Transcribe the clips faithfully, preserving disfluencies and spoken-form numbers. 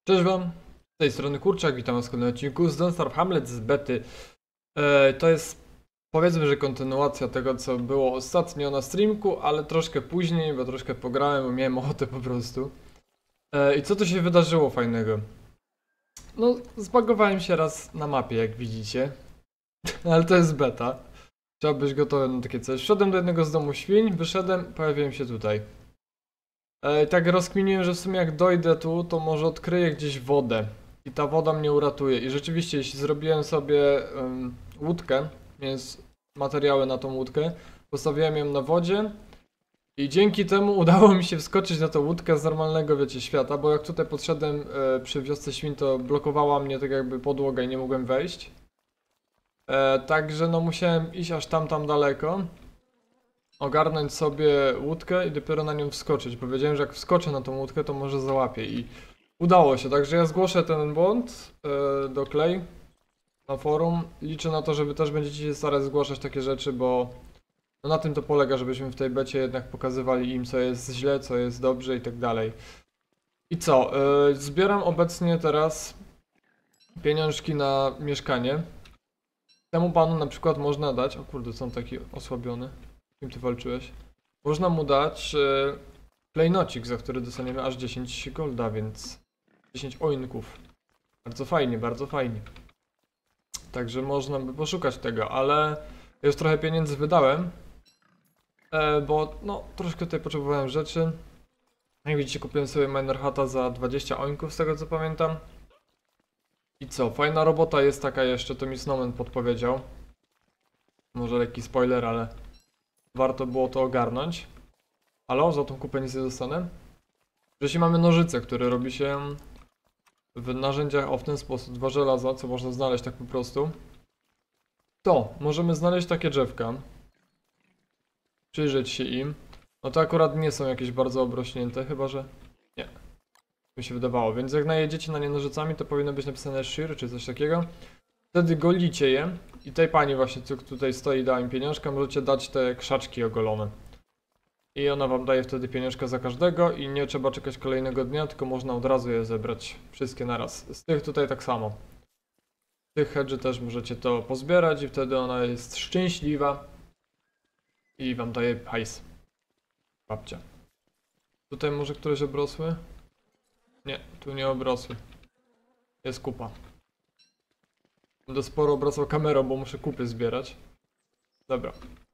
Cześć wam, z tej strony Kurczak, witam was w kolejnym odcinku z Don't Starve Hamlet z bety. E, to jest, powiedzmy, że kontynuacja tego, co było ostatnio na streamku, ale troszkę później, bo troszkę pograłem, bo miałem ochotę po prostu. E, I co tu się wydarzyło fajnego? No, zbagowałem się raz na mapie, jak widzicie, ale to jest beta. Trzeba być gotowy na takie coś. Wszedłem do jednego z domu świń, wyszedłem, pojawiłem się tutaj. I tak rozkminiłem, że w sumie jak dojdę tu, to może odkryję gdzieś wodę. I ta woda mnie uratuje. I rzeczywiście, jeśli zrobiłem sobie um, łódkę, więc materiały na tą łódkę, postawiłem ją na wodzie i dzięki temu udało mi się wskoczyć na tą łódkę z normalnego, wiecie, świata, bo jak tutaj podszedłem e, przy wiosce świń, to blokowała mnie tak jakby podłoga i nie mogłem wejść. E, także no musiałem iść aż tam, tam daleko. Ogarnąć sobie łódkę i dopiero na nią wskoczyć. Powiedziałem, że jak wskoczę na tą łódkę, to może załapię i udało się, także ja zgłoszę ten błąd yy, do Clay na forum. Liczę na to, że wy też będziecie się starać zgłaszać takie rzeczy, bo no na tym to polega, żebyśmy w tej becie jednak pokazywali im, co jest źle, co jest dobrze i tak dalej. I co? Yy, zbieram obecnie teraz pieniążki na mieszkanie. Temu panu na przykład można dać... O kurde, są taki osłabiony. Z kim ty walczyłeś? Można mu dać e, klejnocik, za który dostaniemy aż dziesięć golda, więc dziesięć oinków. Bardzo fajnie, bardzo fajnie. Także można by poszukać tego, ale już trochę pieniędzy wydałem, e, bo no troszkę tutaj potrzebowałem rzeczy. Jak widzicie, kupiłem sobie miner hata za dwadzieścia oinków, z tego co pamiętam. I co, fajna robota jest taka jeszcze, to mi Snowman podpowiedział. Może lekki spoiler, ale warto było to ogarnąć. Halo, za tą kupę nic nie dostanę? Jeśli mamy nożyce, które robi się w narzędziach o w ten sposób, dwa żelaza, co można znaleźć tak po prostu, to możemy znaleźć takie drzewka, przyjrzeć się im. No to akurat nie są jakieś bardzo obrośnięte, chyba że nie, mi się wydawało, więc jak najedziecie na nie nożycami, to powinno być napisane shear czy coś takiego. Wtedy golicie je i tej pani właśnie, co tutaj stoi, dała im pieniążka, możecie dać te krzaczki ogolone. I ona wam daje wtedy pieniążka za każdego i nie trzeba czekać kolejnego dnia, tylko można od razu je zebrać. Wszystkie naraz. Z tych tutaj tak samo. Z tych hedży też możecie to pozbierać i wtedy ona jest szczęśliwa. I wam daje hajs. Babcia. Tutaj może któreś obrosły? Nie, tu nie obrosły. Jest kupa. Będę sporo obracał kamerą, bo muszę kupy zbierać. Dobra.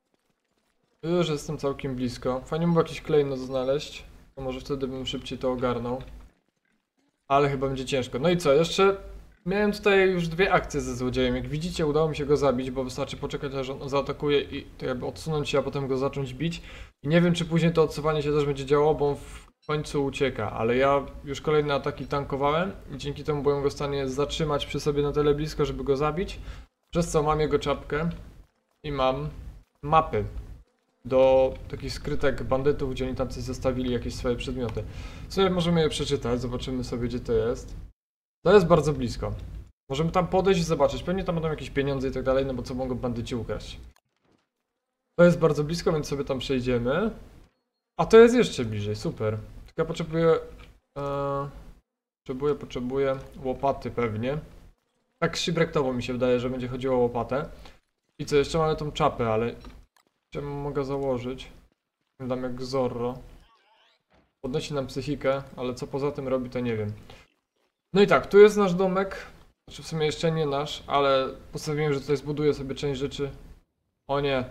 Już jestem całkiem blisko. Fajnie by jakiś klejnot znaleźć. To może wtedy bym szybciej to ogarnął. Ale chyba będzie ciężko. No i co? Jeszcze miałem tutaj już dwie akcje ze złodziejem. Jak widzicie, udało mi się go zabić, bo wystarczy poczekać, aż on zaatakuje i to jakby odsunąć się, a potem go zacząć bić. I nie wiem, czy później to odsuwanie się też będzie działało, bo on w końcu ucieka. Ale ja już kolejne ataki tankowałem i dzięki temu byłem go w stanie zatrzymać przy sobie na tyle blisko, żeby go zabić. Przez co mam jego czapkę i mam mapy do takich skrytek bandytów, gdzie oni tam coś zostawili, jakieś swoje przedmioty. Sobie możemy je przeczytać, zobaczymy sobie, gdzie to jest. To jest bardzo blisko. Możemy tam podejść i zobaczyć. Pewnie tam będą jakieś pieniądze i tak dalej, no bo co mogą bandyci ukraść. To jest bardzo blisko, więc sobie tam przejdziemy. A to jest jeszcze bliżej, super. Tylko ja potrzebuję... E, potrzebuję, potrzebuję łopaty pewnie. Tak shipwrecktowo mi się wydaje, że będzie chodziło o łopatę. I co, jeszcze mamy tą czapę, ale... Czemu mogę założyć? Dam jak Zorro. Podnosi nam psychikę, ale co poza tym robi, to nie wiem. No i tak, tu jest nasz domek. Znaczy w sumie jeszcze nie nasz, ale postawiłem, że tutaj zbuduję sobie część rzeczy. O nie.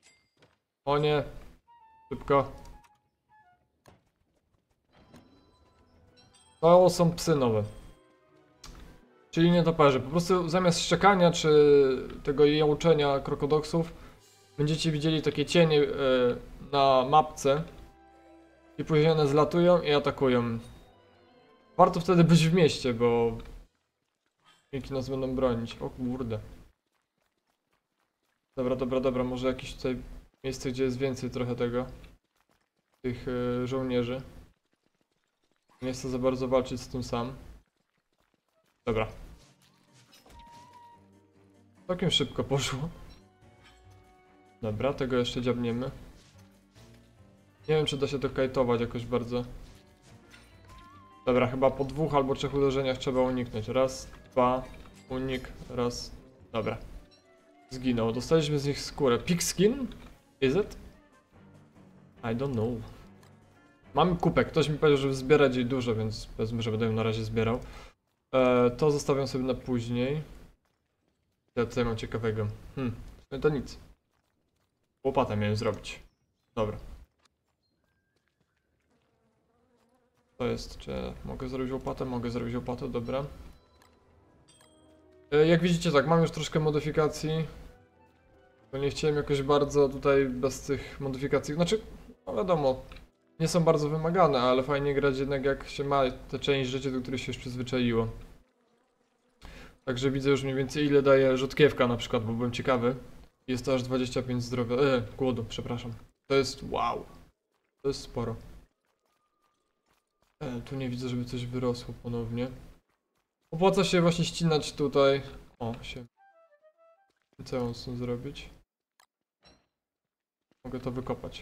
O nie. Szybko. To są psy nowe. Czyli nietoperze. Po prostu zamiast szczekania czy tego jałczenia krokodoksów będziecie widzieli takie cienie yy, na mapce i później one zlatują i atakują. Warto wtedy być w mieście, bo wilki nas będą bronić. O kurde. Dobra, dobra, dobra, może jakieś tutaj miejsce, gdzie jest więcej trochę tego. Tych yy, żołnierzy. Nie chcę za bardzo walczyć z tym sam. Dobra. Całkiem szybko poszło. Dobra, tego jeszcze dziabniemy. Nie wiem, czy da się to kajtować jakoś bardzo. Dobra, chyba po dwóch albo trzech uderzeniach trzeba uniknąć. Raz, dwa, unik, raz. Dobra. Zginął. Dostaliśmy z nich skórę. Pigskin? Is it? I don't know. Mamy kupę. Ktoś mi powiedział, żeby zbierać jej dużo, więc powiedzmy, że będę ją na razie zbierał. E, to zostawiam sobie na później. Ja tutaj mam ciekawego. Hmm, to nic. Łopatę miałem zrobić. Dobra. To jest, czy mogę zrobić łopatę? Mogę zrobić łopatę, dobra. E, jak widzicie, tak, mam już troszkę modyfikacji. Bo nie chciałem jakoś bardzo tutaj bez tych modyfikacji, znaczy, no wiadomo, nie są bardzo wymagane, ale fajnie grać jednak jak się ma tę część rzeczy, do których się już przyzwyczaiło. Także widzę już mniej więcej ile daje rzutkiewka na przykład, bo byłem ciekawy. Jest to aż dwadzieścia pięć zdrowia, e, głodu, przepraszam. To jest, wow, to jest sporo. E, tu nie widzę, żeby coś wyrosło ponownie. Opłaca się właśnie ścinać tutaj. O, się. Co ja mam z tym zrobić? Mogę to wykopać.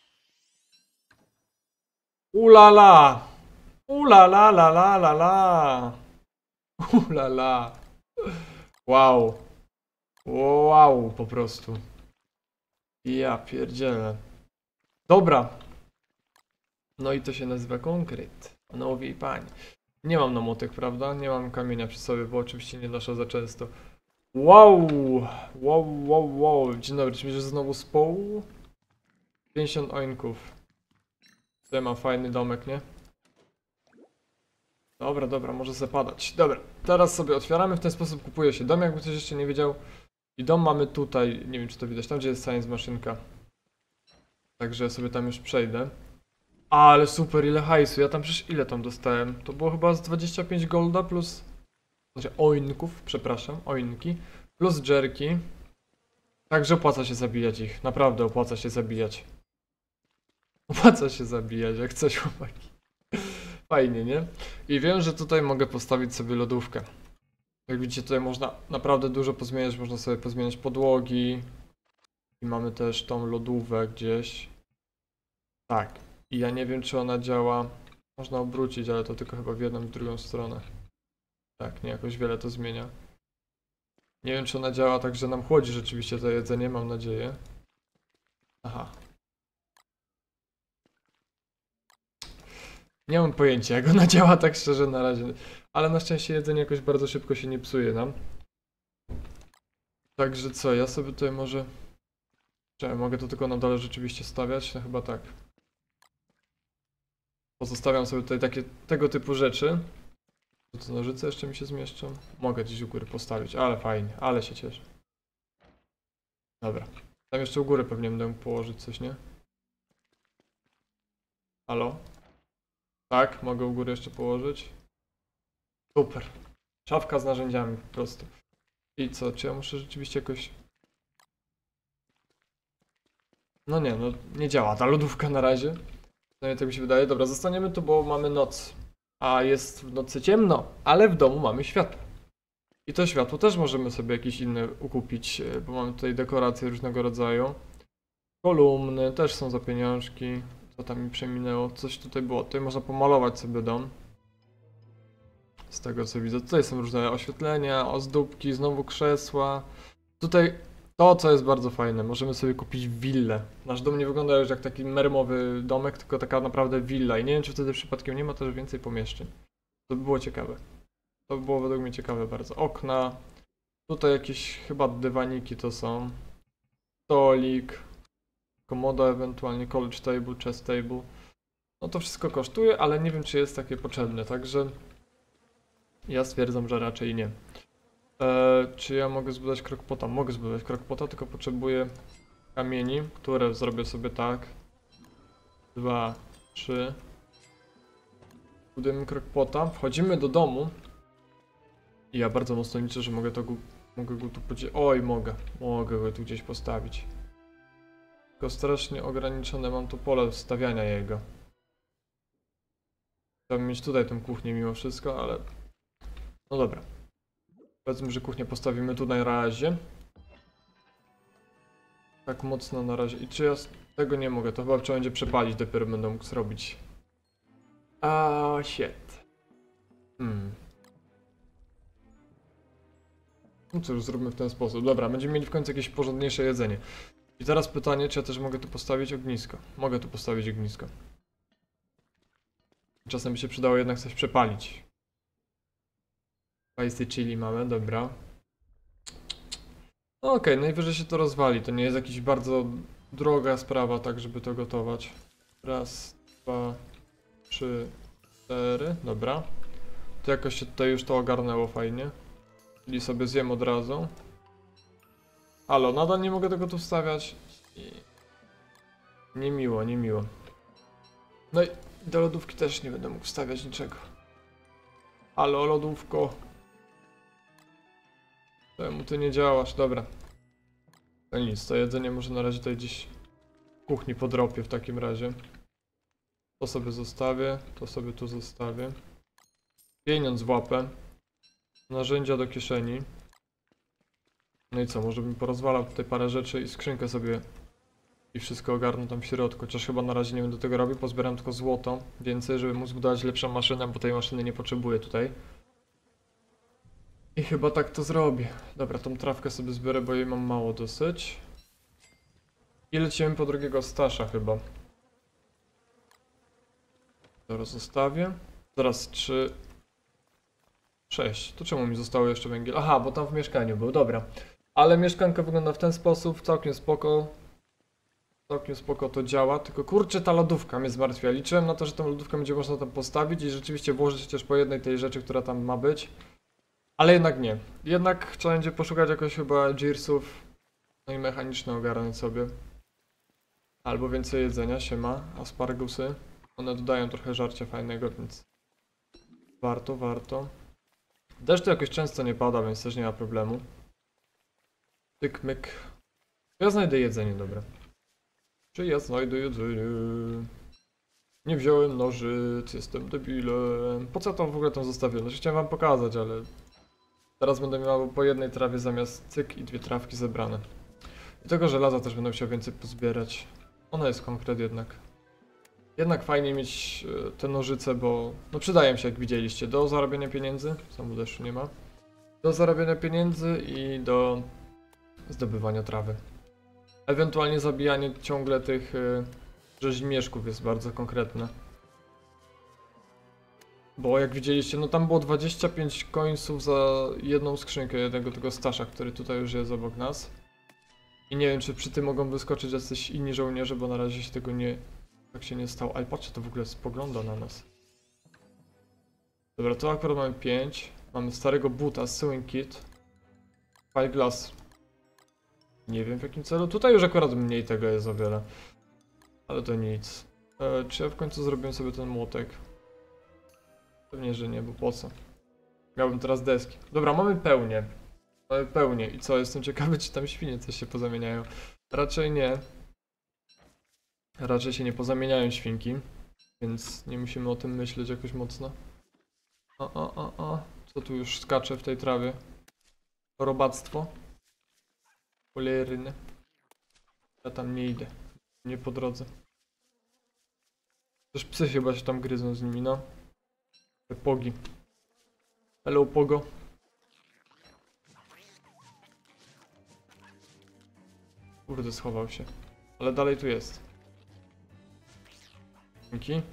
Ulala! Ulala la la la la! Ulala! Wow! Wow, po prostu. Ja pierdzielę. Dobra. No i to się nazywa konkret. Panowie i panie. Nie mam namotek, prawda? Nie mam kamienia przy sobie, bo oczywiście nie noszę za często. Wow! Wow, wow, wow. Dzień dobry, czy że znowu z połu? pięćdziesiąt oinków. Tutaj mam fajny domek, nie? Dobra, dobra, może sobie padać. Dobra, teraz sobie otwieramy, w ten sposób kupuje się dom, jakby ktoś jeszcze nie wiedział. I dom mamy tutaj, nie wiem czy to widać, tam gdzie jest science maszynka. Także sobie tam już przejdę. Ale super, ile hajsu, ja tam przecież ile tam dostałem? To było chyba z dwadzieścia pięć golda plus... Znaczy oinków, przepraszam, oinki. Plus jerki. Także opłaca się zabijać ich, naprawdę opłaca się zabijać. Opłaca się zabijać, jak coś chłopaki. Fajnie, nie? I wiem, że tutaj mogę postawić sobie lodówkę. Jak widzicie, tutaj można naprawdę dużo pozmieniać, można sobie pozmieniać podłogi. I mamy też tą lodówkę gdzieś. Tak. I ja nie wiem, czy ona działa. Można obrócić, ale to tylko chyba w jedną i w drugą stronę. Tak, nie jakoś wiele to zmienia. Nie wiem, czy ona działa tak, że nam chłodzi rzeczywiście to jedzenie, mam nadzieję. Aha. Nie mam pojęcia, jak ona działa tak szczerze na razie. Ale na szczęście jedzenie jakoś bardzo szybko się nie psuje nam. Także co, ja sobie tutaj może... Czekaj, mogę to tylko na dole rzeczywiście stawiać? No chyba tak. Pozostawiam sobie tutaj takie, tego typu rzeczy. To co, nożyce jeszcze mi się zmieszczą? Mogę gdzieś u góry postawić, ale fajnie, ale się cieszę. Dobra. Tam jeszcze u góry pewnie będę mógł położyć coś, nie? Halo? Tak, mogę u góry jeszcze położyć. Super. Szafka z narzędziami po prostu. I co, czy ja muszę rzeczywiście jakoś... No nie, no nie działa ta lodówka na razie. No i tak mi się wydaje. Dobra, zostaniemy tu, bo mamy noc. A jest w nocy ciemno, ale w domu mamy światło. I to światło też możemy sobie jakieś inne ukupić, bo mamy tutaj dekoracje różnego rodzaju. Kolumny też są za pieniążki. Co tam mi przeminęło? Coś tutaj było. Tutaj można pomalować sobie dom. Z tego co widzę. Tutaj są różne oświetlenia, ozdóbki, znowu krzesła. Tutaj to, co jest bardzo fajne, możemy sobie kupić willę. Nasz dom nie wygląda już jak taki mermowy domek, tylko taka naprawdę willa. I nie wiem, czy wtedy przypadkiem nie ma też więcej pomieszczeń. To by było ciekawe. To by było według mnie ciekawe bardzo. Okna. Tutaj jakieś chyba dywaniki to są. Stolik. Komoda ewentualnie, college table, chess table. No to wszystko kosztuje, ale nie wiem, czy jest takie potrzebne, także ja stwierdzam, że raczej nie. Eee, czy ja mogę zbudować crockpota? Mogę zbudować crockpota, tylko potrzebuję kamieni, które zrobię sobie tak. Dwa, trzy. Budujemy crockpota, wchodzimy do domu. I ja bardzo mocno liczę, że mogę to go, mogę go tu podzielić. Oj, mogę. Mogę go tu gdzieś postawić. Tylko strasznie ograniczone mam tu pole stawiania jego. Chciałbym mieć tutaj tę kuchnię mimo wszystko, ale... No dobra. Powiedzmy, że kuchnię postawimy tu na razie. Tak mocno na razie. I czy ja tego nie mogę? To chyba trzeba będzie przepalić, dopiero będę mógł zrobić. A shit. Hmm. No cóż, zróbmy w ten sposób. Dobra, będziemy mieli w końcu jakieś porządniejsze jedzenie. I teraz pytanie, czy ja też mogę tu postawić ognisko? Mogę tu postawić ognisko. Czasem by się przydało jednak coś przepalić. Spicy chili mamy, dobra. No okej, okay, najwyżej się to rozwali. To nie jest jakaś bardzo droga sprawa, tak żeby to gotować. Raz, dwa, trzy, cztery, dobra. To jakoś się tutaj już to ogarnęło fajnie. Czyli sobie zjem od razu. Halo, nadal nie mogę tego tu wstawiać. I... Niemiło, niemiło. No i do lodówki też nie będę mógł wstawiać niczego. Halo, lodówko. Czemu ty nie działasz? Dobra. To nic, to jedzenie może na razie tutaj gdzieś w kuchni podrobię w takim razie. To sobie zostawię, to sobie tu zostawię. Pieniądz w łapę. Narzędzia do kieszeni. No i co, może bym porozwalał tutaj parę rzeczy i skrzynkę sobie i wszystko ogarnę tam w środku. Chociaż chyba na razie nie będę tego robił, pozbieram tylko złoto więcej, żeby móc budować lepszą maszynę, bo tej maszyny nie potrzebuję tutaj. I chyba tak to zrobię. Dobra, tą trawkę sobie zbiorę, bo jej mam mało dosyć. I lecimy po drugiego stasza chyba. Zaraz zostawię. Zaraz trzy... sześć. To czemu mi zostało jeszcze węgiel? Aha, bo tam w mieszkaniu był, dobra. Ale mieszkanka wygląda w ten sposób, całkiem spoko. Całkiem spoko to działa, tylko kurczę ta lodówka mnie zmartwia. Liczyłem na to, że tą lodówkę będzie można tam postawić i rzeczywiście włożyć chociaż po jednej tej rzeczy, która tam ma być. Ale jednak nie. Jednak trzeba będzie poszukać jakoś chyba gearsów. No i mechaniczne ogarnąć sobie. Albo więcej jedzenia, siema, aspargusy. One dodają trochę żarcia fajnego, więc warto, warto. Deszcz to jakoś często nie pada, więc też nie ma problemu. Tyk, myk. Ja znajdę jedzenie, dobre. Czy ja znajdę jedzenie? Nie wziąłem nożyc, jestem debilem. Po co to w ogóle tam zostawiłem? Znaczy, chciałem wam pokazać, ale... Teraz będę miał po jednej trawie zamiast cyk i dwie trawki zebrane. I tego żelaza też będę musiał więcej pozbierać. Ono jest konkret jednak. Jednak fajnie mieć te nożyce, bo no przydają się, jak widzieliście, do zarabiania pieniędzy. Samu deszczu nie ma. Do zarabiania pieniędzy i do zdobywania trawy. Ewentualnie zabijanie ciągle tych y, rzeźmieszków jest bardzo konkretne. Bo jak widzieliście, no tam było dwadzieścia pięć końców za jedną skrzynkę jednego tego stasza, który tutaj już jest obok nas. I nie wiem, czy przy tym mogą wyskoczyć jacyś inni żołnierze, bo na razie się tego nie... Tak się nie stało. Ale patrzcie, to w ogóle spogląda na nas. Dobra, to akurat mamy pięć. Mamy starego buta, sewing kit. Spyglass. Nie wiem w jakim celu. Tutaj już akurat mniej tego jest o wiele. Ale to nic. E, czy ja w końcu zrobiłem sobie ten młotek? Pewnie, że nie, bo po co? Miałbym teraz deski. Dobra, mamy pełnię. Mamy pełnię. I co? Jestem ciekawy, czy tam świnie coś się pozamieniają. Raczej nie. Raczej się nie pozamieniają świnki. Więc nie musimy o tym myśleć jakoś mocno. O, o, o, o. Co tu już skacze w tej trawie? Robactwo. Cholerny. Ja tam nie idę. Nie po drodze. Też psy chyba się tam gryzą z nimi, no. Te pogi. Hello, pogo. Kurde, schował się. Ale dalej tu jest. Dzięki.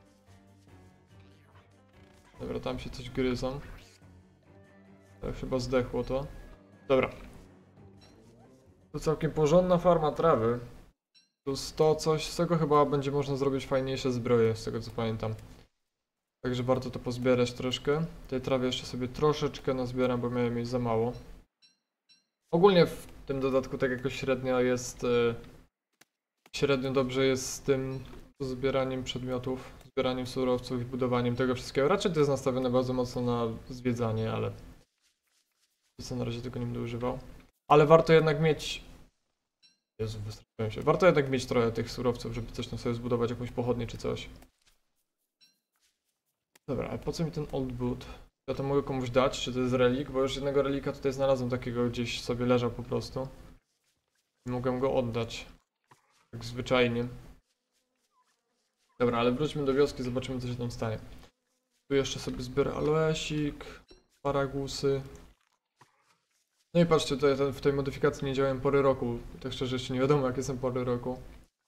Dobra, tam się coś gryzą. To chyba zdechło to. Dobra. To całkiem porządna farma trawy. Plus to coś, z tego chyba będzie można zrobić fajniejsze zbroje, z tego co pamiętam. Także warto to pozbierać troszkę. Tej trawy jeszcze sobie troszeczkę nazbieram, bo miałem jej za mało. Ogólnie w tym dodatku tak jakoś średnio jest... Yy, średnio dobrze jest z tym zbieraniem przedmiotów, zbieraniem surowców i budowaniem tego wszystkiego. Raczej to jest nastawione bardzo mocno na zwiedzanie, ale... co na razie tego nie będę używał. Ale warto jednak mieć... Jezu, wystraszyłem się. Warto jednak mieć trochę tych surowców, żeby coś tam sobie zbudować, jakąś pochodnię czy coś. Dobra, a po co mi ten old boot? Ja to mogę komuś dać, czy to jest relik? Bo już jednego relika tutaj znalazłem takiego, gdzieś sobie leżał po prostu. I mogę go oddać. Tak zwyczajnie. Dobra, ale wróćmy do wioski, zobaczymy co się tam stanie. Tu jeszcze sobie zbiorę aloesik, paragusy. No i patrzcie, tutaj ten, w tej modyfikacji nie działają pory roku. Tak szczerze jeszcze nie wiadomo jakie są pory roku.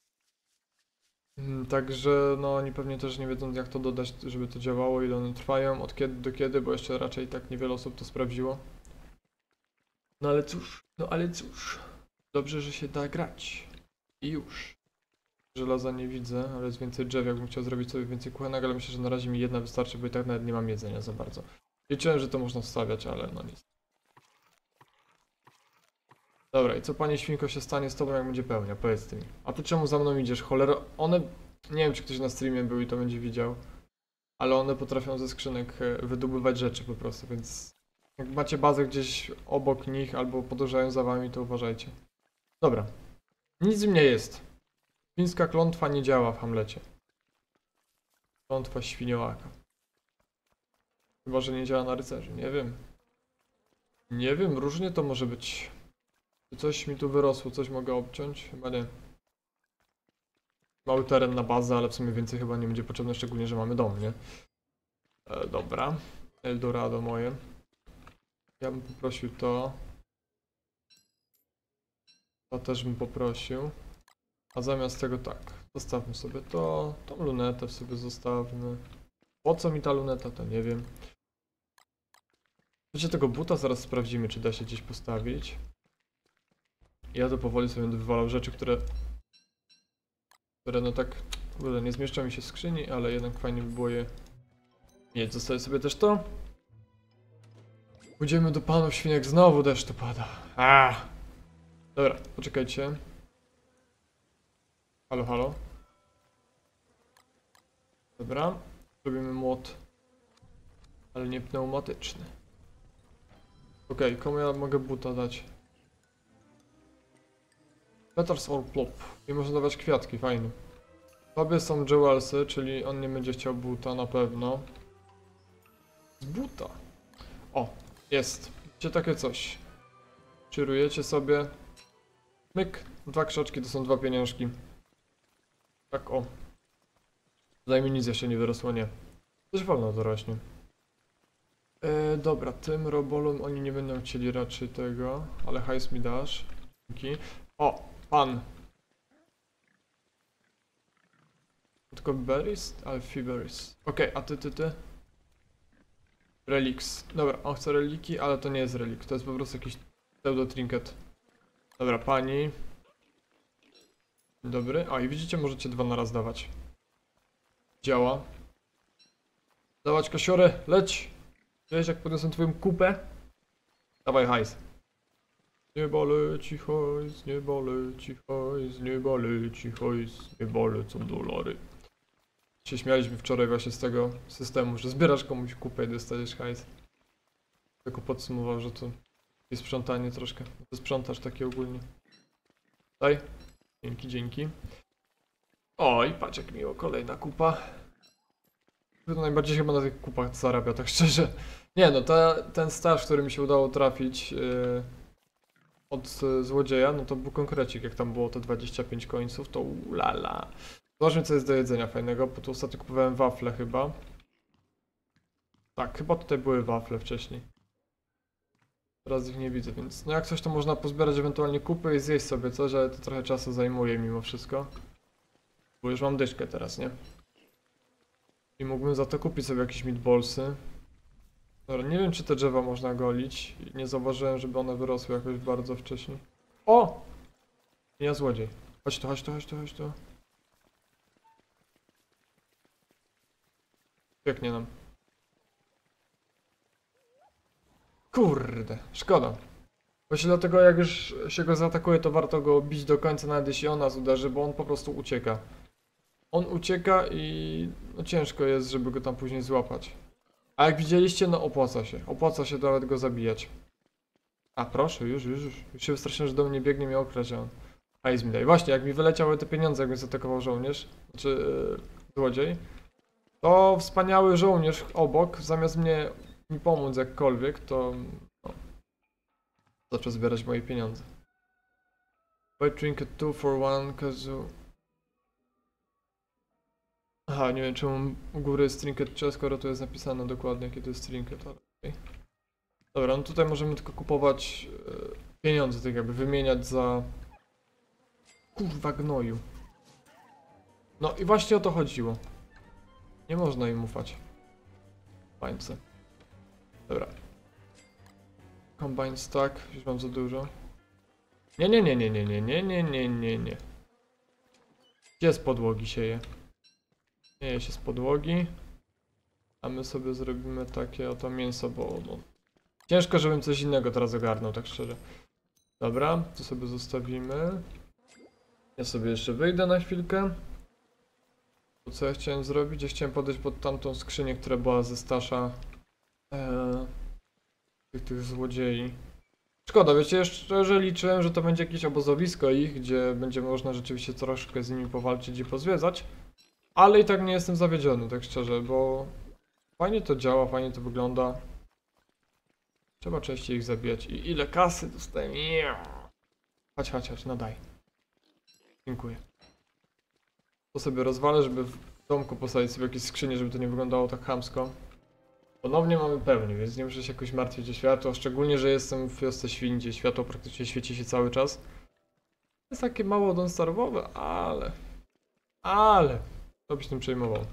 Mm, Także no oni pewnie też nie wiedzą jak to dodać, żeby to działało, ile one trwają, od kiedy do kiedy, bo jeszcze raczej tak niewiele osób to sprawdziło. No ale cóż, no ale cóż. Dobrze, że się da grać. I już. Żelaza nie widzę, ale jest więcej drzew, jakbym chciał zrobić sobie więcej kuchenek, ale myślę, że na razie mi jedna wystarczy, bo i tak nawet nie mam jedzenia za bardzo. Liczyłem, że to można wstawiać, ale no nic. Dobra, i co panie świnko się stanie z tobą, jak będzie pełnia? Powiedz mi. A ty czemu za mną idziesz? Cholera, one... Nie wiem, czy ktoś na streamie był i to będzie widział. Ale one potrafią ze skrzynek e, wydobywać rzeczy po prostu, więc... Jak macie bazę gdzieś obok nich albo podążają za wami, to uważajcie. Dobra. Nic im nie jest. Świńska klątwa nie działa w Hamlecie. Klątwa świniołaka. Chyba, że nie działa na rycerzy. Nie wiem. Nie wiem, różnie to może być. Czy coś mi tu wyrosło, coś mogę obciąć? Chyba nie. Mały teren na bazę, ale w sumie więcej chyba nie będzie potrzebne, szczególnie, że mamy dom, nie? E, dobra. Eldorado moje. Ja bym poprosił to. To też bym poprosił. A zamiast tego tak. Zostawmy sobie to. Tą lunetę sobie zostawmy. Po co mi ta luneta, to nie wiem. Wiecie, tego buta zaraz sprawdzimy, czy da się gdzieś postawić. Ja to powoli sobie będę wywalał rzeczy, które... Które no tak... W ogóle nie zmieszczą mi się w skrzyni, ale jednak fajnie by było je... mieć. Zostawię sobie też to. Pójdziemy do panów świnek, znowu deszcz tu pada. A! Dobra, poczekajcie. Halo, halo. Dobra. Zrobimy młot. Ale nie pneumatyczny. Okej, okay, komu ja mogę buta dać? Peters or plop. I można dawać kwiatki, fajnie. Tobie są jewelsy, czyli on nie będzie chciał buta na pewno. Z buta. O, jest. Widzicie takie coś. Czyrujecie sobie. Myk. Dwa krzaczki to są dwa pieniążki. Tak o. Tutaj mi nic jeszcze nie wyrosło, nie. Coś wolno to rośnie. E, dobra, tym robolom oni nie będą chcieli raczej tego, ale hajs mi dasz. Dzięki. O, pan. Tylko berries? Alfiberries. Okej, okay, a ty, ty, ty? Relics. Dobra, on chce reliki, ale to nie jest relik, to jest po prostu jakiś pseudo trinket. Dobra, pani. Dobry. O, i widzicie, możecie dwa na raz dawać. Działa. Dawać kasiorę, leć! Wiesz, jak podniosę twoją kupę? Dawaj hajs. Nie leci hajs, nie leci hajs, nie leci hajs, nie lecą dolary. Się śmialiśmy wczoraj właśnie z tego systemu, że zbierasz komuś kupę i dostajesz hajs. Tylko podsumował, że to jest sprzątanie troszkę. To sprzątasz takie ogólnie. Daj. Dzięki, dzięki. Oj, patrz jak miło, kolejna kupa. To najbardziej chyba na tych kupach zarabia, tak szczerze. Nie no, ta, ten staż, który mi się udało trafić yy, od yy, złodzieja, no to był konkrecik, jak tam było te dwadzieścia pięć końców, to ulala. Zobaczmy co jest do jedzenia fajnego, bo tu ostatnio kupowałem wafle chyba. Tak, chyba tutaj były wafle wcześniej. Teraz ich nie widzę, więc no jak coś to można pozbierać ewentualnie kupy i zjeść sobie coś, ale to trochę czasu zajmuje mimo wszystko. Bo już mam dyszkę teraz, nie? I mógłbym za to kupić sobie jakieś meatballsy. Dobra, nie wiem czy te drzewa można golić. Nie zauważyłem, żeby one wyrosły jakoś bardzo wcześnie. O! Ja złodziej. Chodź tu, chodź tu, chodź tu, chodź tu. Pięknie nam. Kurde, szkoda. Właśnie dlatego jak już się go zaatakuje, to warto go bić do końca, nawet jeśli on nas uderzy, bo on po prostu ucieka. On ucieka i no ciężko jest, żeby go tam później złapać. A jak widzieliście, no opłaca się. Opłaca się nawet go zabijać. A proszę, już, już, już. Już się wystraszyłem, że do mnie biegnie mnie okraść, a on... Hajs mi daje. Właśnie, jak mi wyleciały te pieniądze, jak mnie zaatakował żołnierz, znaczy yy, złodziej, to wspaniały żołnierz obok, zamiast mnie mi pomóc jakkolwiek, to no, zaczął zbierać moje pieniądze. Buy trinket two for one, kazu. Aha, nie wiem czemu u góry jest trinket chest, skoro tu jest napisane dokładnie kiedy jest trinket, ale okej. Dobra, no tutaj możemy tylko kupować e, pieniądze, tak jakby wymieniać za... Kurwa gnoju. No i właśnie o to chodziło. Nie można im ufać. Bańce. Dobra. Combine stack, już mam za dużo. Nie, nie, nie, nie, nie, nie, nie, nie, nie, nie, nie. Gdzie z podłogi sieje? Sieje się z podłogi. A my sobie zrobimy takie oto mięso, bo no, ciężko, żebym coś innego teraz ogarnął, tak szczerze. Dobra, to sobie zostawimy. Ja sobie jeszcze wyjdę na chwilkę. To co ja chciałem zrobić? Ja chciałem podejść pod tamtą skrzynię, która była ze stasza e, tych, tych złodziei. Szkoda, wiecie, jeszcze liczyłem, że to będzie jakieś obozowisko ich, gdzie będzie można rzeczywiście troszkę z nimi powalczyć i pozwiedzać. Ale i tak nie jestem zawiedziony, tak szczerze, bo fajnie to działa, fajnie to wygląda. Trzeba częściej ich zabijać. I ile kasy dostaję? Chodź, chodź, chodź, no daj. Dziękuję. To sobie rozwalę, żeby w domku postawić sobie jakieś skrzynie, żeby to nie wyglądało tak chamsko. Ponownie mamy pełnię, więc nie muszę się jakoś martwić o światło, szczególnie, że jestem w wiosce świń, gdzie światło praktycznie świeci się cały czas. Jest takie mało donstarwowe, ale... Ale... To byś tym przejmował.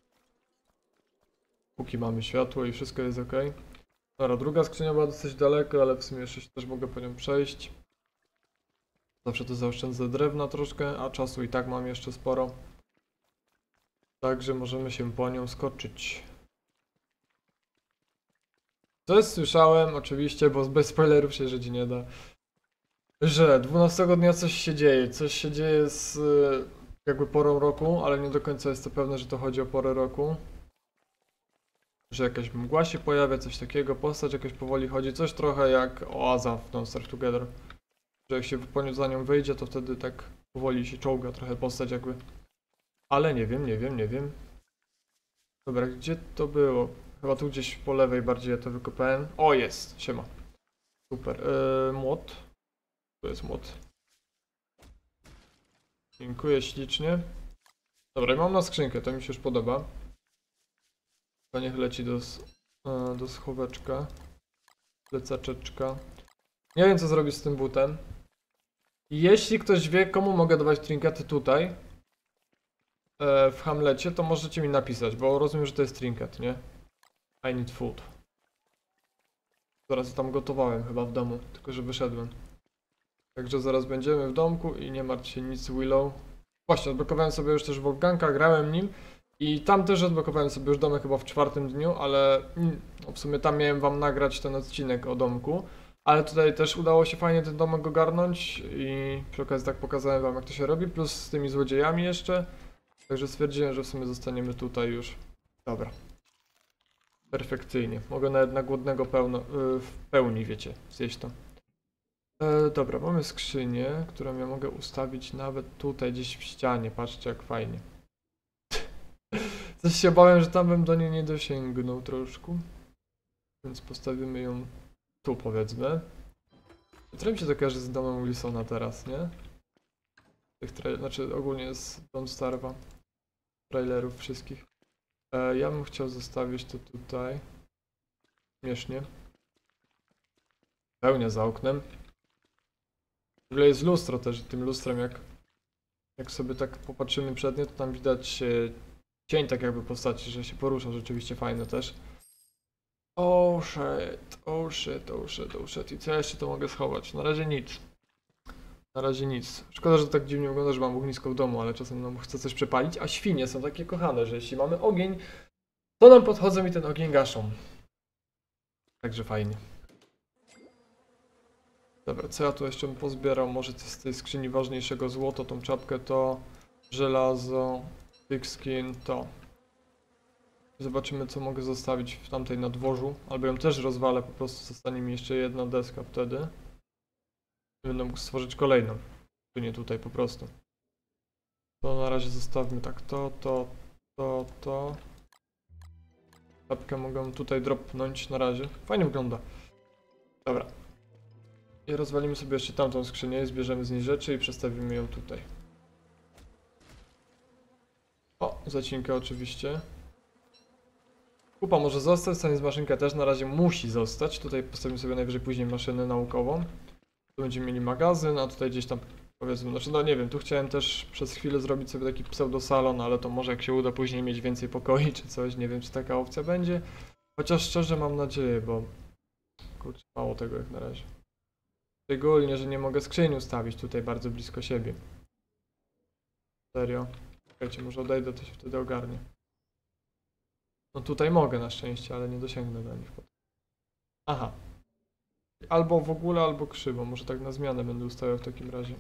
Póki mamy światło i wszystko jest ok. Dobra, druga skrzynia była dosyć daleko, ale w sumie jeszcze się też mogę po nią przejść. Zawsze to zaoszczędzę drewna troszkę, a czasu i tak mam jeszcze sporo. Także możemy się po nią skoczyć. Coś słyszałem, oczywiście, bo bez spoilerów się żyć nie da, że dwunastego dnia coś się dzieje. Coś się dzieje z jakby porą roku, ale nie do końca jest to pewne, że to chodzi o porę roku. Że jakaś mgła się pojawia, coś takiego, postać jakoś powoli chodzi, coś trochę jak oaza w Don't Starve Together. Że jak się za nią wyjdzie, to wtedy tak powoli się czołga trochę postać jakby. Ale nie wiem, nie wiem, nie wiem. Dobra, gdzie to było? Chyba tu gdzieś po lewej bardziej ja to wykopałem. O, jest, siema. Super. Yy, młot. Tu jest młot. Dziękuję ślicznie. Dobra, mam na skrzynkę, to mi się już podoba. To niech leci do, do schoweczka. Plecaczeczka. Nie wiem co zrobić z tym butem. Jeśli ktoś wie, komu mogę dawać trinkety tutaj e, w Hamlecie, to możecie mi napisać, bo rozumiem, że to jest trinket, nie? I need food. Zaraz tam gotowałem chyba w domu, tylko że wyszedłem. Także zaraz będziemy w domku i nie martw się nic, Willow. Właśnie, odblokowałem sobie już też Wolfganka, grałem nim. I tam też odblokowałem sobie już domek chyba w czwartym dniu, ale no w sumie tam miałem wam nagrać ten odcinek o domku. Ale tutaj też udało się fajnie ten domek ogarnąć i przy okazji tak pokazałem wam jak to się robi, plus z tymi złodziejami jeszcze. Także stwierdziłem, że w sumie zostaniemy tutaj już. Dobra. Perfekcyjnie. Mogę nawet na głodnego pełno, yy, w pełni, wiecie, zjeść to. E, dobra, mamy skrzynię, którą ja mogę ustawić nawet tutaj gdzieś w ścianie. Patrzcie jak fajnie. Coś się bałem, że tam bym do niej nie dosięgnął troszkę. Więc postawimy ją tu powiedzmy. Trochę mi się to kojarzy z domem Wilsona teraz, nie? Tych tra- znaczy ogólnie z Don't Starve'a. Trailerów wszystkich. E, ja bym chciał zostawić to tutaj. Śmiesznie. Pełnia za oknem. W ogóle jest lustro też, tym lustrem jak jak sobie tak popatrzymy przed nie, to tam widać e, cień tak jakby postaci, że się porusza, rzeczywiście fajne też. Oh shit, oh shit, oh shit, oh shit. I co ja jeszcze to mogę schować? Na razie nic. Na razie nic. Szkoda, że to tak dziwnie wygląda, że mam ognisko w domu, ale czasem no, chcę coś przepalić, a świnie są takie kochane, że jeśli mamy ogień, to nam podchodzą i ten ogień gaszą. Także fajnie. Dobra, co ja tu jeszcze bym pozbierał? Może z tej skrzyni ważniejszego złoto, tą czapkę to, żelazo, thick skin to. Zobaczymy co mogę zostawić w tamtej nadworzu, albo ją też rozwalę, po prostu zostanie mi jeszcze jedna deska wtedy. Będę mógł stworzyć kolejną, tu nie tutaj po prostu. To na razie zostawmy tak to, to, to, to. Czapkę mogę tutaj dropnąć na razie, fajnie wygląda. Dobra. I rozwalimy sobie jeszcze tamtą skrzynię, zbierzemy z niej rzeczy i przestawimy ją tutaj. O, zacinkę oczywiście. Kupa może zostać, stanie z maszynka też na razie musi zostać. Tutaj postawimy sobie najwyżej później maszynę naukową. Tu będziemy mieli magazyn, a tutaj gdzieś tam powiedzmy, znaczy no nie wiem, tu chciałem też przez chwilę zrobić sobie taki pseudosalon, ale to może jak się uda później mieć więcej pokoi czy coś, nie wiem czy taka opcja będzie. Chociaż szczerze mam nadzieję, bo kurczę, mało tego jak na razie. Szczególnie, że nie mogę skrzyni ustawić tutaj bardzo blisko siebie. Serio. Czekajcie, może odejdę, to się wtedy ogarnie. No tutaj mogę na szczęście, ale nie dosięgnę do nich potem. Aha. Albo w ogóle, albo krzywo. Może tak na zmianę będę ustawiał w takim razie.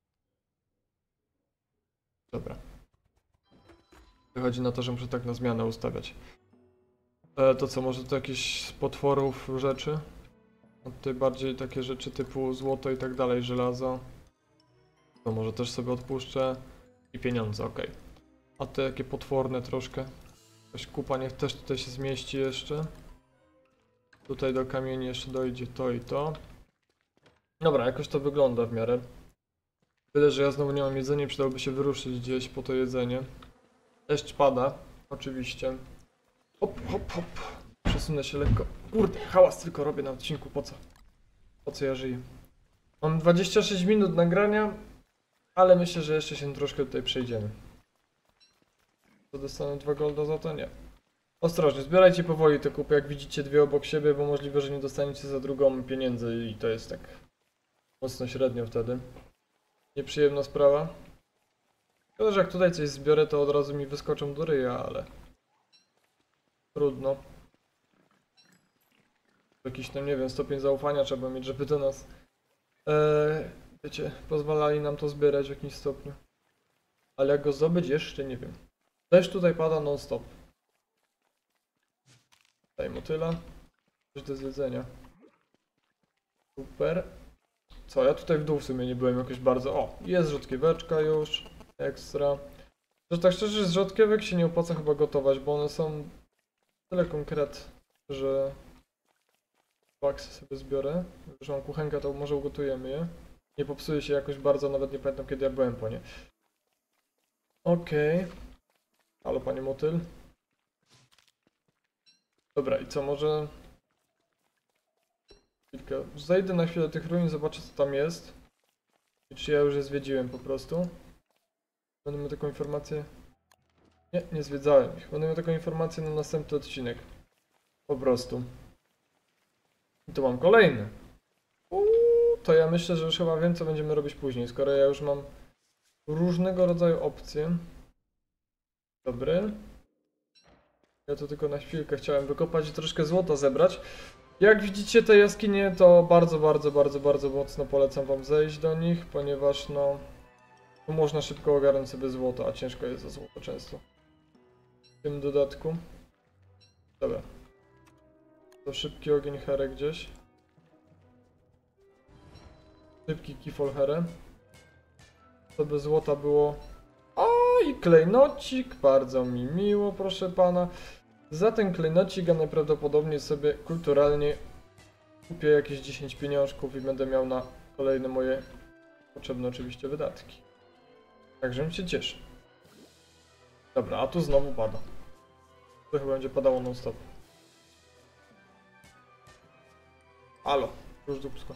Dobra. Wychodzi na to, że muszę tak na zmianę ustawiać. E, to co, może to jakieś z potworów rzeczy? No tutaj bardziej takie rzeczy typu złoto i tak dalej, żelazo. To może też sobie odpuszczę. I pieniądze, ok. A te jakie potworne troszkę. Jakaś kupa niech też tutaj się zmieści jeszcze. Tutaj do kamieni jeszcze dojdzie to i to. Dobra, jakoś to wygląda w miarę. Tyle, że ja znowu nie mam jedzenia, przydałoby się wyruszyć gdzieś po to jedzenie. Deszcz pada, oczywiście. Hop, hop, hop. Przesunę się lekko. Kurde, hałas tylko robię na odcinku, po co? Po co ja żyję? Mam dwadzieścia sześć minut nagrania, ale myślę, że jeszcze się troszkę tutaj przejdziemy. To dostanę dwa golda za to? Nie. Ostrożnie, zbierajcie powoli te kupy, jak widzicie dwie obok siebie, bo możliwe, że nie dostaniecie za drugą pieniędzy i to jest tak mocno średnio wtedy. Nieprzyjemna sprawa. Szkoda, że jak tutaj coś zbiorę, to od razu mi wyskoczą do ryja, ale trudno. Jakiś tam, nie wiem, stopień zaufania trzeba mieć, żeby do nas ee, wiecie, pozwalali nam to zbierać w jakimś stopniu. Ale jak go zdobyć, jeszcze nie wiem. Deszcz tutaj pada non stop. Daj motyla. Coś do zjedzenia. Super. Co, ja tutaj w dół w sumie nie byłem jakoś bardzo... O, jest rzodkieweczka już. Ekstra. Że tak szczerze, z rzodkiewek się nie opłaca chyba gotować, bo one są tyle konkret, że... Baksy sobie zbiorę. Już mam kuchenkę, to może ugotujemy je. Nie popsuje się jakoś bardzo, nawet nie pamiętam kiedy ja byłem po nie. Okej. Okay. Halo, panie motyl. Dobra, i co, może... Chwilkę. Zajdę na chwilę do tych ruin, zobaczę co tam jest. I czy ja już je zwiedziłem po prostu. Będę miał taką informację... Nie, nie zwiedzałem ich. Będę miał taką informację na następny odcinek. Po prostu. I tu mam kolejny. Uuu, to ja myślę, że już chyba wiem co będziemy robić później, skoro ja już mam różnego rodzaju opcje. Dobry. Ja to tylko na chwilkę chciałem wykopać i troszkę złota zebrać. Jak widzicie te jaskinie, to bardzo, bardzo, bardzo, bardzo mocno polecam wam zejść do nich, ponieważ no... Tu można szybko ogarnąć sobie złoto, a ciężko jest za złoto często. W tym dodatku. Dobra. To szybki ogień herę gdzieś. Szybki kifol herę. To by złota było... O, i klejnocik, bardzo mi miło, proszę pana. Za ten klejnocik ja najprawdopodobniej sobie kulturalnie kupię jakieś dziesięć pieniążków i będę miał na kolejne moje potrzebne oczywiście wydatki. Także mi się cieszy. Dobra, a tu znowu pada. To chyba będzie padało non stop. Halo, już dupsko.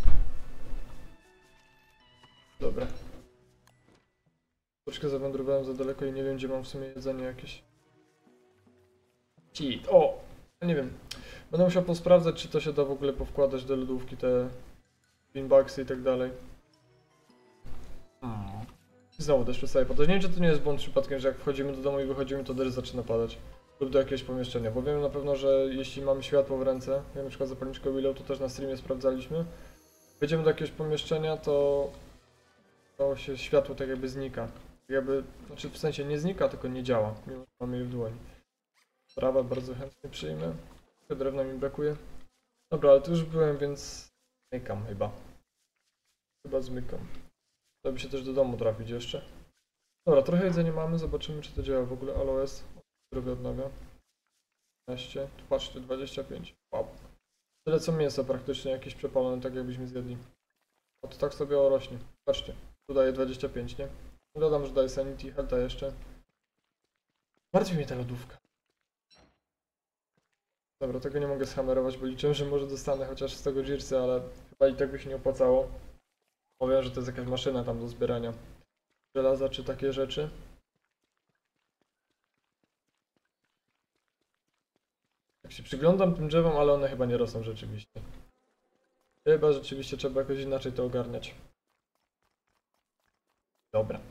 Dobra. Troszkę zawędrowałem za daleko i nie wiem gdzie mam w sumie jedzenie jakieś. Cheat. O! Nie wiem. Będę musiał posprawdzać czy to się da w ogóle powkładać do lodówki te pinboxy i tak dalej. I znowu deszcz przestaje padać. Nie wiem czy to nie jest błąd przypadkiem, że jak wchodzimy do domu i wychodzimy to deszcz zaczyna padać. Lub do jakiegoś pomieszczenia, bo wiemy na pewno, że jeśli mamy światło w ręce, jak na przykład zapalniczkę Willow, to też na streamie sprawdzaliśmy. Wejdziemy do jakiegoś pomieszczenia, to, to się światło tak jakby znika. Jakby, znaczy w sensie nie znika, tylko nie działa, mimo że mamy je w dłoni. Prawa bardzo chętnie przyjmę. Drewna mi brakuje. Dobra, ale tu już byłem, więc zmykam chyba. Chyba zmykam. To by się też do domu trafić jeszcze. Dobra, trochę jedzenia mamy, zobaczymy czy to działa w ogóle. Aloes. Zdrowie odnawia. piętnaście, tu patrzcie, dwadzieścia pięć. Wow. Tyle co mięso praktycznie jakieś przepalone, tak jakbyśmy zjedli. A to tak sobie rośnie. Patrzcie, tu daje dwadzieścia pięć, nie? Dodam, że daje Sanity, Health'a jeszcze. Martwi mnie ta lodówka. Dobra, tego nie mogę schamerować, bo liczyłem, że może dostanę chociaż z tego Gearsy, ale chyba i tak by się nie opłacało. Powiem, że to jest jakaś maszyna tam do zbierania żelaza czy takie rzeczy. Jak się przyglądam tym drzewom, ale one chyba nie rosną rzeczywiście. Chyba rzeczywiście trzeba jakoś inaczej to ogarniać. Dobra.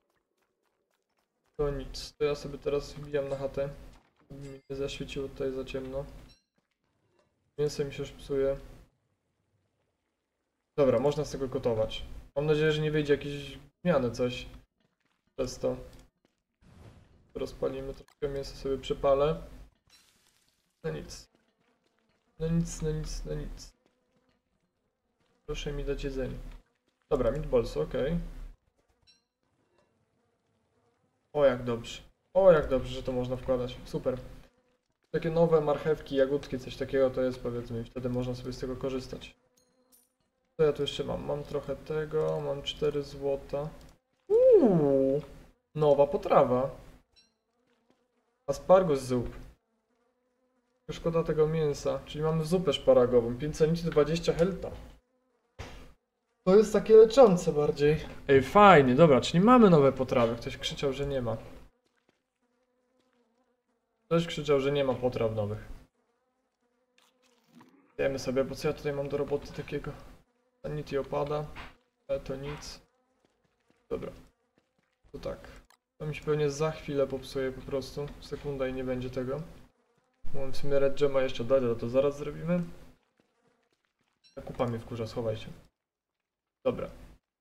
To nic, to ja sobie teraz wbijam na chatę, żeby mi nie zaświeciło tutaj za ciemno. Mięso mi się już psuje. Dobra, można z tego gotować. Mam nadzieję, że nie wyjdzie jakieś zmiany coś przez to. Rozpalimy troszkę mięso, sobie przepalę. No nic. No nic, no nic, no nic. Proszę mi dać jedzenie. Dobra, meatballs, okej. O jak dobrze. O jak dobrze, że to można wkładać. Super. Takie nowe marchewki, jagódki, coś takiego to jest, powiedzmy, i wtedy można sobie z tego korzystać. Co ja tu jeszcze mam? Mam trochę tego, mam cztery złota. Uuu, nowa potrawa. Aspargus zup. Szkoda tego mięsa, czyli mamy zupę szparagową, pięćset dwadzieścia helta. To jest takie leczące bardziej. Ej, fajnie, dobra, czyli mamy nowe potrawy. Ktoś krzyczał, że nie ma. Ktoś krzyczał, że nie ma potraw nowych. Wiemy sobie, bo co ja tutaj mam do roboty takiego? Sanity opada, ale to nic. Dobra. To tak. To mi się pewnie za chwilę popsuje po prostu. Sekunda i nie będzie tego. Mam w sumie red gema jeszcze dać, ale to zaraz zrobimy. Kupa mnie wkurza, schowaj się. Dobra.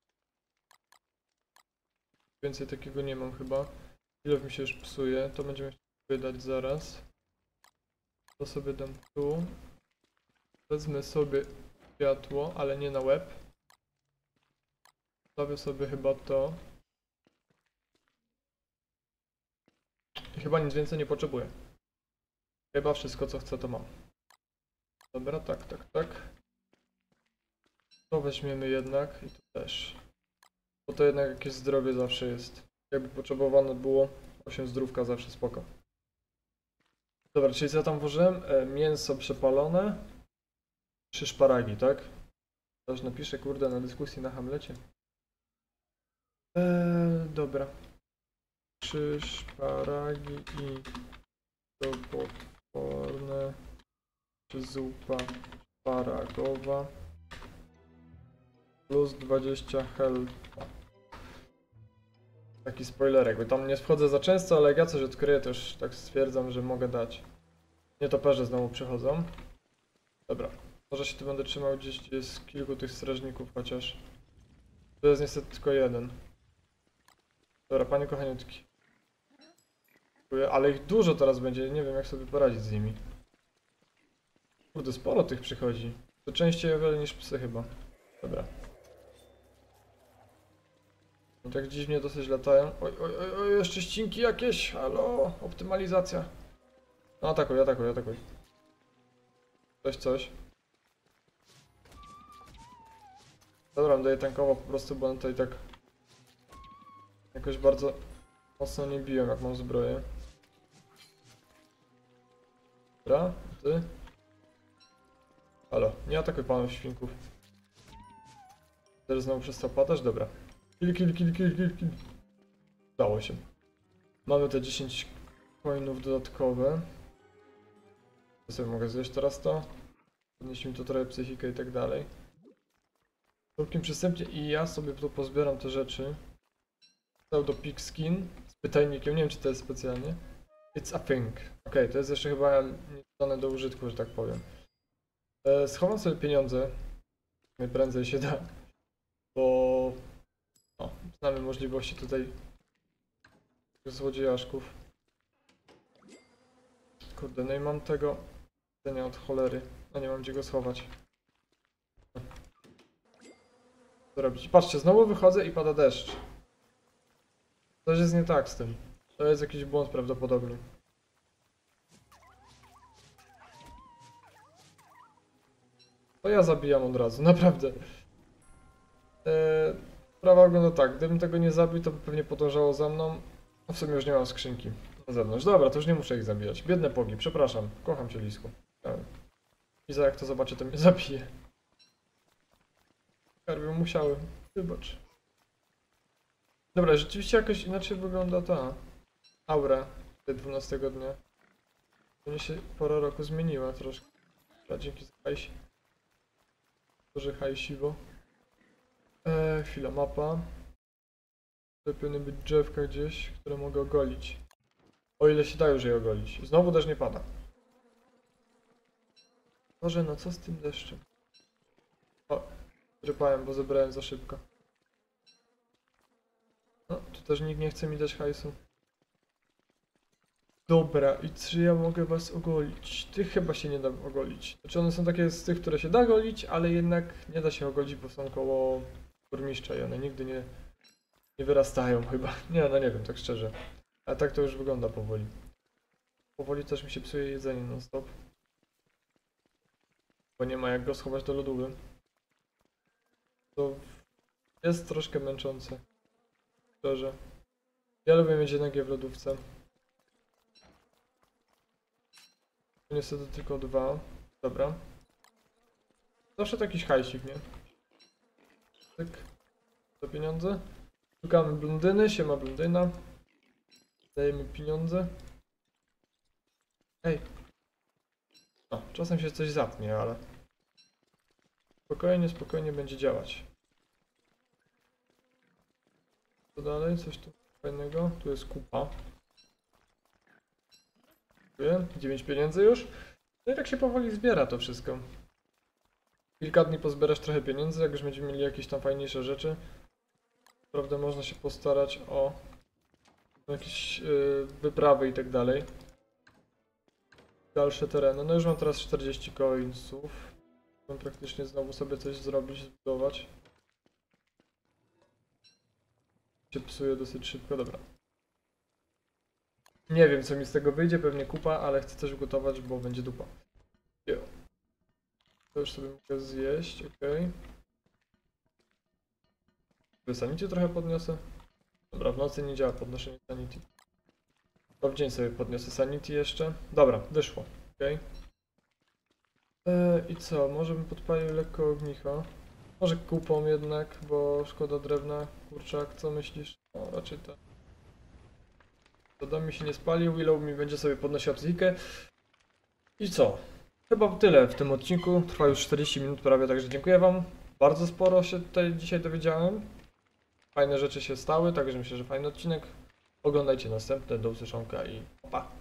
Więcej takiego nie mam chyba. Ile mi się już psuje, to będziemy chcieli wydać zaraz. To sobie dam tu. Wezmę sobie światło, ale nie na łeb. Stawię sobie chyba to. I chyba nic więcej nie potrzebuję. Chyba wszystko co chcę to mam. Dobra, tak, tak, tak. To weźmiemy jednak i to też. Bo to jednak jakieś zdrowie zawsze jest. Jakby potrzebowane było osiem zdrówka zawsze spoko. Dobra, czyli co ja tam włożyłem? E, mięso przepalone. Trzy szparagi, tak? Też napiszę, kurde, na dyskusji na Hamlecie. Eee, dobra. Trzy szparagi i to potworne. Czy zupa szparagowa. Plus dwadzieścia helpa. Taki spoilerek, bo tam nie wchodzę za często, ale jak ja coś odkryję, to już tak stwierdzam, że mogę dać. Nietoperze znowu przychodzą. Dobra. Może się tu będę trzymał gdzieś, gdzie jest kilku tych strażników chociaż. To jest niestety tylko jeden. Dobra, panie kochaniutki. Dziękuję, ale ich dużo teraz będzie, nie wiem jak sobie poradzić z nimi. Kurde, sporo tych przychodzi. To częściej o wiele niż psy chyba. Dobra. No tak dziwnie dosyć latają. Oj, oj, oj, oj, jeszcze ścinki jakieś, halo, optymalizacja. No atakuj, atakuj, atakuj. Coś, coś. Dobra, daję tankowo po prostu, bo on tutaj tak jakoś bardzo mocno nie biją, jak mam zbroję. Dobra, ty. Halo, nie atakuj panów świnków. Teraz znowu przestał padać? Dobra. Kill, kill, kill, kill, kill, kill. Udało się. Mamy te dziesięć coinów dodatkowe. Ja sobie mogę zjeść teraz to. Podnieś mi to trochę psychikę i tak dalej. Całkiem przystępnie i ja sobie tu pozbieram te rzeczy. Pseudo pig skin z pytajnikiem, nie wiem czy to jest specjalnie. It's a thing. Ok, to jest jeszcze chyba nie dane do użytku, że tak powiem. E, schowam sobie pieniądze. Najprędzej się da. Bo no, znamy możliwości tutaj złodziejaszków. Kurde, no i mam tego jedzenia od cholery. A nie mam gdzie go schować. Co robić? Patrzcie, znowu wychodzę i pada deszcz. Coś jest nie tak z tym. To jest jakiś błąd prawdopodobnie. To ja zabijam od razu, naprawdę. Eee, sprawa wygląda tak, gdybym tego nie zabił, to by pewnie podążało za mną. No w sumie już nie mam skrzynki. na zewnątrz. Dobra, to już nie muszę ich zabijać. Biedne pogi, przepraszam. Kocham cię, Lisku. I za jak to zobaczę, to mnie zabije. Karby musiałem. Wybacz. Dobra, rzeczywiście jakoś inaczej wygląda ta aura tego dwunastego dnia. Mnie się pora roku zmieniła troszkę. Dobra, dzięki za hajsi. Duży hajsiwo. Eee, chwila, mapa. Tutaj powinny być drzewka gdzieś, które mogę ogolić. O ile się da już je ogolić. Znowu deszcz nie pada. Boże, no co z tym deszczem? O, rypałem, bo zebrałem za szybko. No, tu też nikt nie chce mi dać hajsu. Dobra, i czy ja mogę was ogolić? Tych chyba się nie da ogolić. Znaczy one są takie z tych, które się da golić, ale jednak nie da się ogolić, bo są koło burmistrza i one nigdy nie, nie wyrastają chyba. Nie, no nie wiem, tak szczerze. A tak to już wygląda powoli. Powoli też mi się psuje jedzenie non stop. Bo nie ma jak go schować do lodówy. To jest troszkę męczące. Szczerze. Ja lubię mieć energię w lodówce. Niestety tylko dwa. Dobra. Zawsze to jakiś hajsik, nie? Tak. Za pieniądze. Szukamy blondyny, siema blondyna. Dajemy pieniądze. Ej. O, czasem się coś zatnie, ale... Spokojnie, spokojnie będzie działać. Co dalej? Coś tu fajnego? Tu jest kupa. Dziękuję. dziewięć pieniędzy już. No i tak się powoli zbiera to wszystko. Kilka dni pozbierasz trochę pieniędzy, jak już będziemy mieli jakieś tam fajniejsze rzeczy. Naprawdę można się postarać o jakieś yy, wyprawy i tak dalej. Dalsze tereny. No już mam teraz czterdzieści coinsów. Mam praktycznie znowu sobie coś zrobić, zbudować. Się psuje dosyć szybko, dobra. Nie wiem co mi z tego wyjdzie, pewnie kupa, ale chcę coś ugotować, bo będzie dupa. Jo. To już sobie mogę zjeść, okej. Okay. Sanity trochę podniosę. Dobra, w nocy nie działa podnoszenie sanity. To w dzień sobie podniosę sanity jeszcze. Dobra, wyszło, okej. Okay. Eee, I co, może bym podpalił lekko ognicho. Może kupą jednak, bo szkoda drewna. Kurczak, co myślisz? O, raczej tak. To dom mi się nie spalił, Willow mi będzie sobie podnosiła psychikę. I co? Chyba tyle w tym odcinku. Trwa już czterdzieści minut prawie, także dziękuję wam. Bardzo sporo się tutaj dzisiaj dowiedziałem. Fajne rzeczy się stały, także myślę, że fajny odcinek. Oglądajcie następne, do usłyszonka i pa!